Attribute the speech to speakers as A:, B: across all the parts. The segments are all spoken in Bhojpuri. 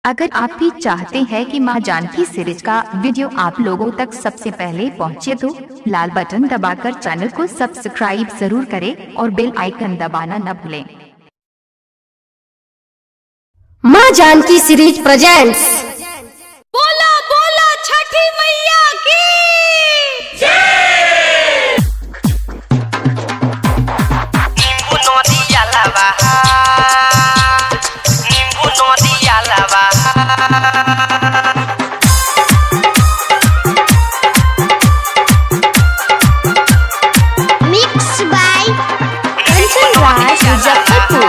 A: अगर आप भी चाहते हैं कि मां जानकी सीरीज का वीडियो आप लोगों तक सबसे पहले पहुंचे तो लाल बटन दबाकर चैनल को सब्सक्राइब जरूर करें और बेल आइकन दबाना न भूलें।
B: मां जानकी सीरीज प्रेजेंट्स।
C: बोला बोला छठी मैया की जय।
D: नींबू नदिया लावा, नींबू नदिया लावा।
B: Mix by Kanchan Raj Muzaffarpur.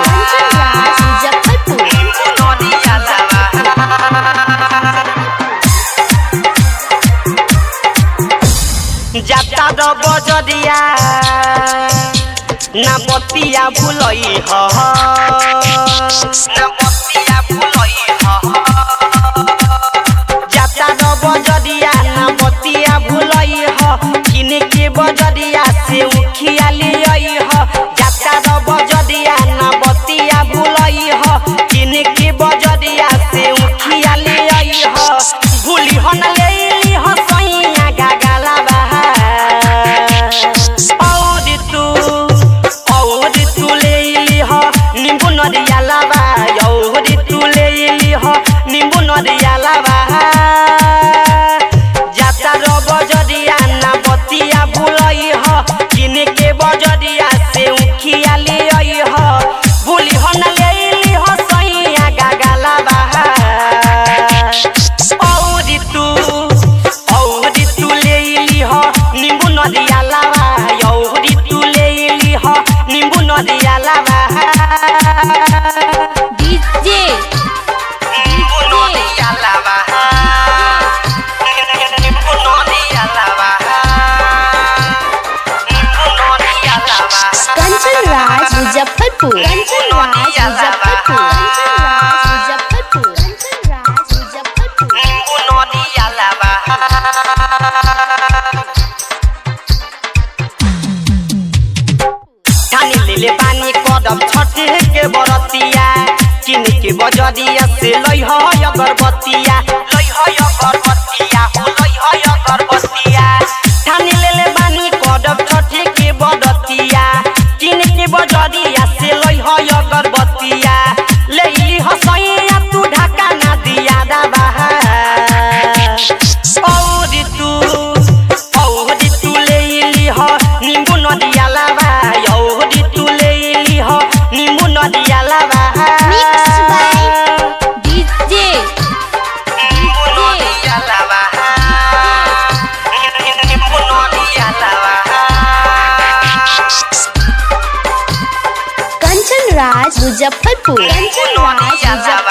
D: नींबू नदिया लावा। जाता दो बजरिया ना बतिया भुलई ह, ना बतिया भुलई ह। जाता दो बजरिया ना बतिया भुलई ह, किने के बजरिया से उखिया लियई ह। जाता दो बजरिया ना बतिया भुलई ह, किने के बजरिया से उखिया लियई ह। भूली ह न लेली ह सैया गागला बा। नींबू नदिया लावा, यौरी तू ले लीह नींबू नदिया लावा। जाता रो बजरिया ना बतिया भुलई ह, किने के बजरिया से उखिया लियई ह। भूली ह न ले लीह सैया गागला बा। औरी तू ले लीह नींबू नदिया लावा, यौरी तू ले लीह नींबू नदिया लावा।
C: डीजे
D: नींबू नदिया लावा, नींबू नदिया लावा, नींबू नदिया लावा।
B: कंचन राज मुजफ्फरपुर। कंचन राज मुजफ्फरपुर।
D: नींबू नदिया लावा। ठानी लेले पानी कदम छठे के बरतिया, किन के बजरिया से लई ह अगरबत्तिया, लई ह अगरबत्तिया, हो लई ह अगरबत्तिया। ठानी लेले पानी कदम छठे के बरतिया, किन के बजरिया से लई ह अगरबत्तिया। लेली ह सैया तू ढाका ना दिया दाबा। औरी तू लेली ह नींबू नदिया लावा, यौरी तू ले लीह नींबू नदिया लावा।
B: मिक्स बाय
C: डीजे
D: नींबू नदिया लावा, नींबू नदिया लावा।
B: कंचन राज मुजफ्फरपुर। कंचन राज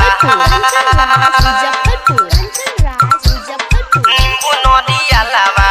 B: मुजफ्फरपुर।
D: नींबू नदिया लावा।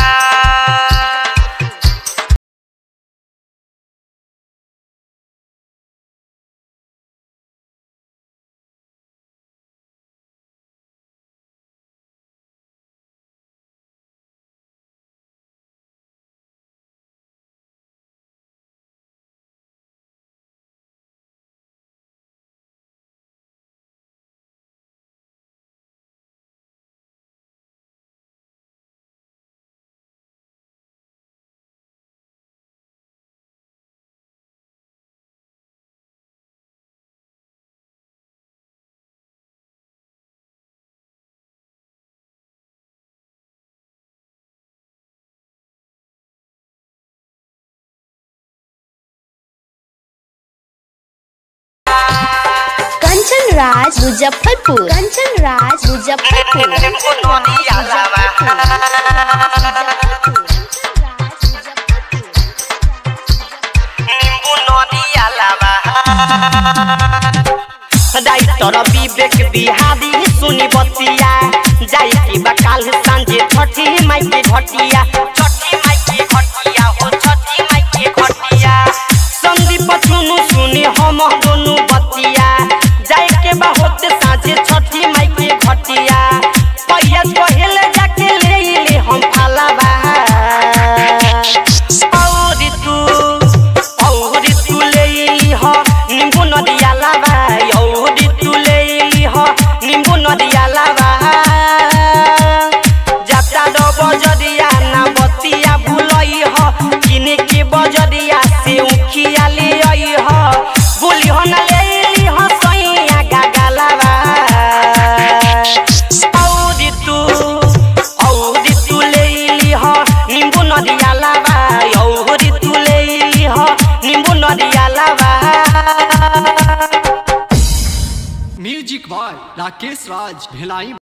B: कंचन राज मुजफ्फरपुर। कंचन राज मुजफ्फरपुर।
D: नींबू नदिया लावा। नींबू नदिया लावा। डाइटर विवेक बिहारी सुनी बतिया, जाई की बकाल सांझे छठी माई के घटिया, छठी माई के घटिया, हो छठी माई के घटिया। संदीप चुनु सुनी हम दोनों बतिया, जाई के बहुत सांझे छठी माई के घटिया। पहिया पहले जाके ले ले हम फालावा। औरी तू ले लीह नींबू नदिया लावा, औरी तू ले लीह नींबू नींबू नरियालावा।
E: Music boy Rakesh Raj Bhilai.